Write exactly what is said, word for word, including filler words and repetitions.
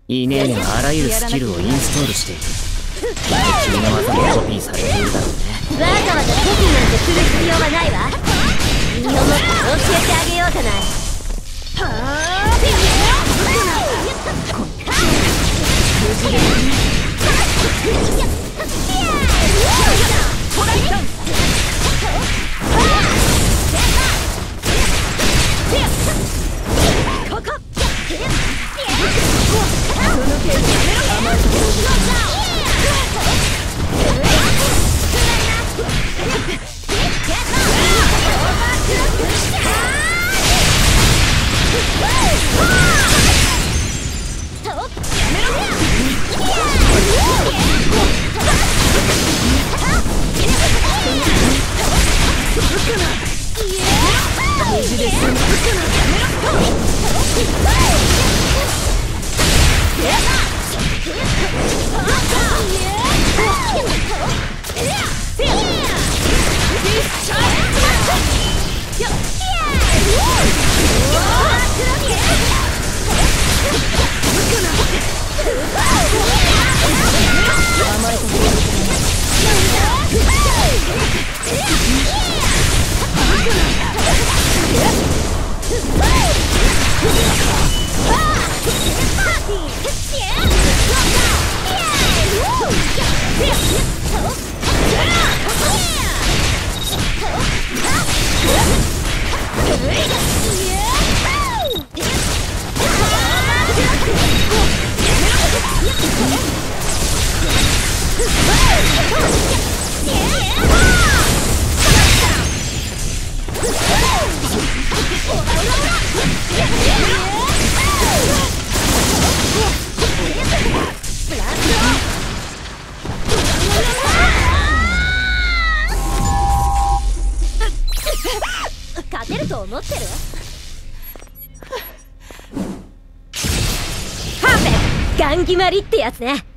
イネーネはあらゆるスキルをインストールしている。君の技もコピーされているだろうね。 わざわざコピーなんてする必要はないわ。身をもって教えてあげようじゃない。はあ勝てると思ってる？ハーフェガン決まりってやつね。